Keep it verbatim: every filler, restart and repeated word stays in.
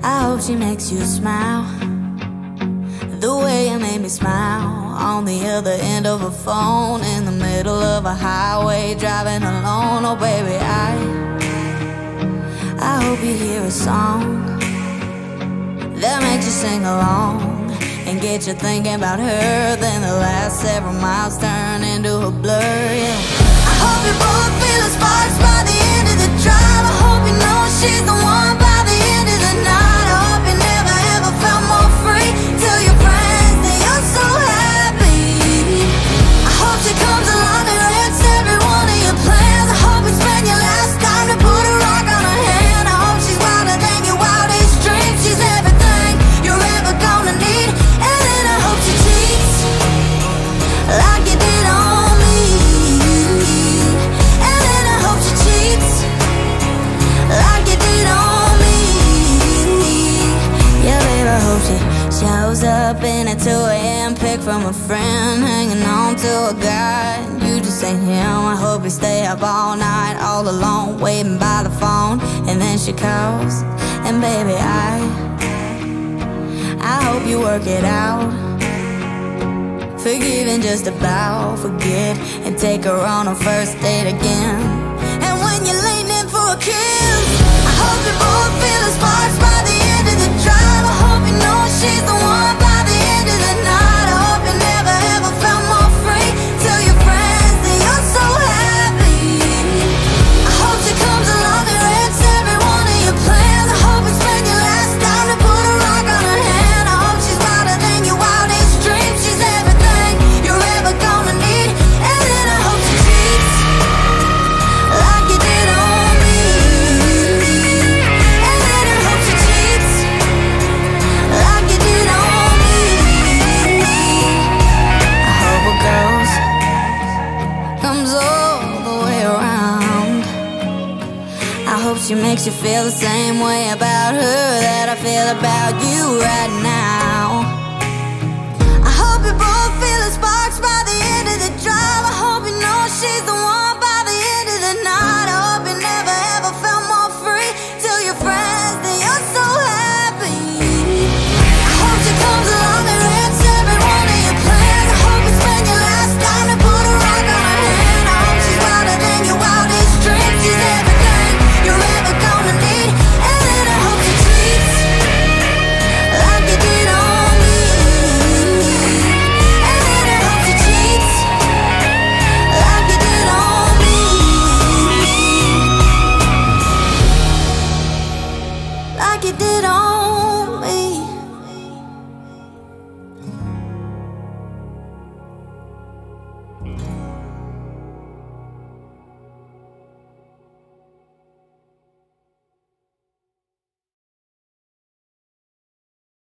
I hope she makes you smile the way you made me smile on the other end of a phone, in the middle of a highway, driving alone. Oh baby, I I hope you hear a song that makes you sing along and get you thinking about her. Then the last several miles turn into a blur, yeah. I hope you both feel the sparks by the end of the drive. I hope you know she's the one by the end of the night. I hope you never ever felt more free. Tell your friends that you're so happy. I hope she comes along and wrecks every one of your plans. I hope you spend your last time to put a rock on her hand. I hope she's wilder than your wildest dreams. She's everything you're ever gonna need. And then I hope she cheats like you did on me. And then I hope she cheats like you did on me. Yeah, babe, I hope she shows up in a two A M pic from a friend, hanging on to a guy. You just ain't him. I hope you stay up all night, all alone, waiting by the phone. And then she calls, and baby, I I hope you work it out. Forgive and just about forget, and take her on a first date again. And when you're leaning for a kiss, I hope you both feel the sparks by the end of the drive. I hope you know she's the one by the end of the night. I hope you never ever felt more free. Tell your friends that you're so happy. I hope she comes along and wrecks every one of your plans. I hope you spend your last time to put a rock on her hand. I hope she's wilder than your wildest dreams. She's everything you're ever gonna need. And then I hope she cheats like you did on me. And then I hope she cheats like you did on me. I hope a ghost comes all the way around. I hope she makes you feel the same way about her that I feel about you right now. I hope you both feel the sparks by the end of the drive. I hope you know she's the